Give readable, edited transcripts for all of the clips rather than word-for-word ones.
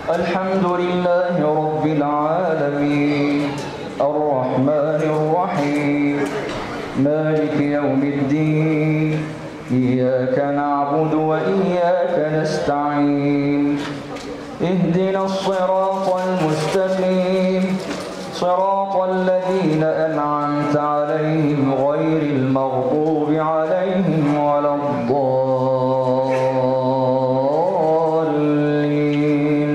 الحمد لله رب العالمين الرحمن الرحيم مالك يوم الدين إياك نعبد وإياك نستعين اهدنا الصراط المستقيم صراط الذين أنعمت عليهم غير المغضوب عليهم ولا الضالين.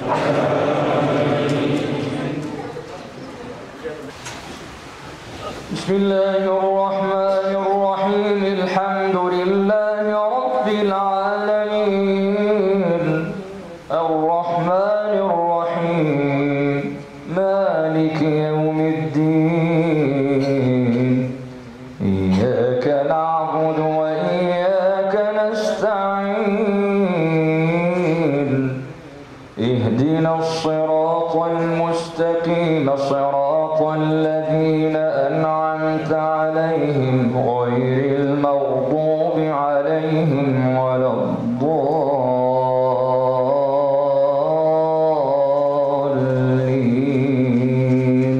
بسم الله الرحمن الرحيم الحمد لله رب العالمين الرحمن الرحيم مالك يوم الدين إياك نعبد وإياك نستعين اهدنا الصراط المستقيم صراط الذين أنعمت عليهم غير المغضوب عليهم ولا الضالين.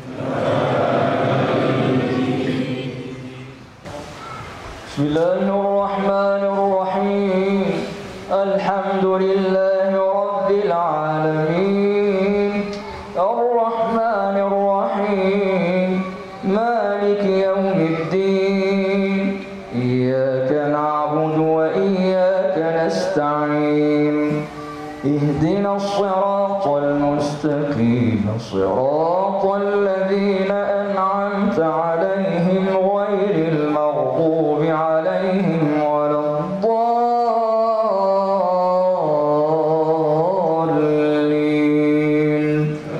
بسم الله الرحمن الرحيم الحمد لله رب العالمين الرحمن الرحيم مالك يوم الدين إياك نعبد وإياك نستعين اهدنا الصراط المستقيم صراط الذين أنعمت عليهم غير المغضوب عليهم ولا الضالين.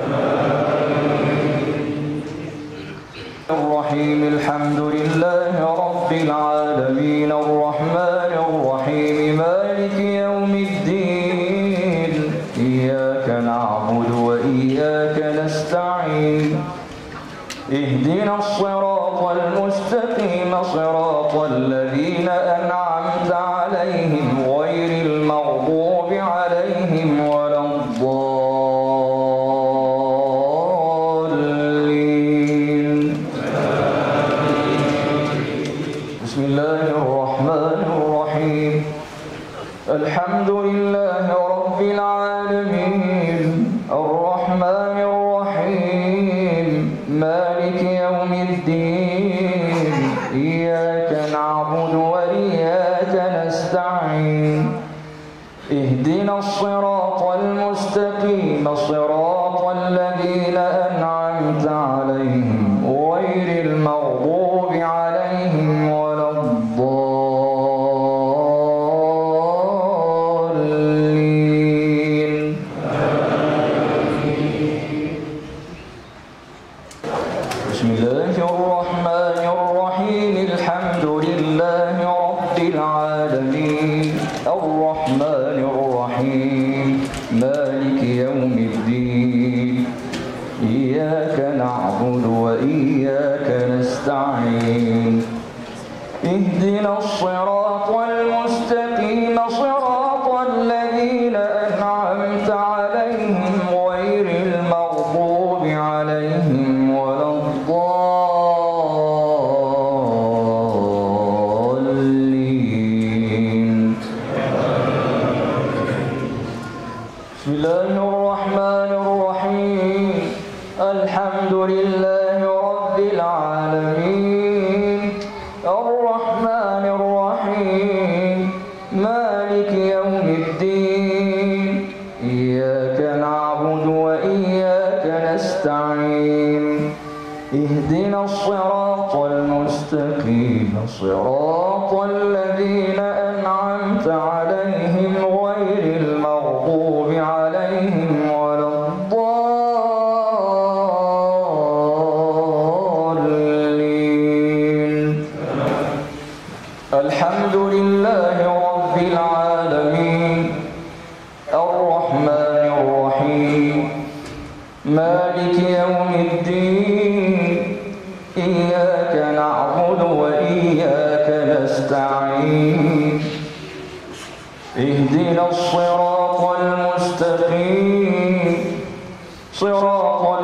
الرحيم الحمد لله رب العالمين الرحمن الرحيم مالك يوم الدين إياك نعبد وإياك نستعين اهدنا الصراط المستقيم صراط الذين أنعمت عليهم غير المغضوب عليهم ولا الضالين. بسم الله الرحمن الرحيم الحمد لله رب العالمين الرحمن الرحيم مالك يوم الدين إياك نعبد وإياك نستعين اهدنا الصراط المستقيم صراط الذين أنعمت عليهم غير المغضوب عليهم ولا الضالين. بسم الله الرحمن الرحيم الحمد لله رب العالمين الرحمن الرحيم مالك يوم الدين إياك نعبد وإياك نستعين اهدنا الصراط المستقيم صراط الذين أنعمت عليهم غير المغضوب عليهم ولا الضالين. بسم الله الرحمن الرحيم الحمد لله رب العالمين الرحمن الرحيم مالك يوم الدين إياك نعبد وإياك نستعين اهدنا الصراط المستقيم صراط الذين أنعمت عليهم غير المغضوب عليهم ولا الضالين. الحمد لله رب العالمين الرحمن الرحيم مالك يوم الدين إياك نعبد وإياك نستعين اهدنا الصراط المستقيم صراط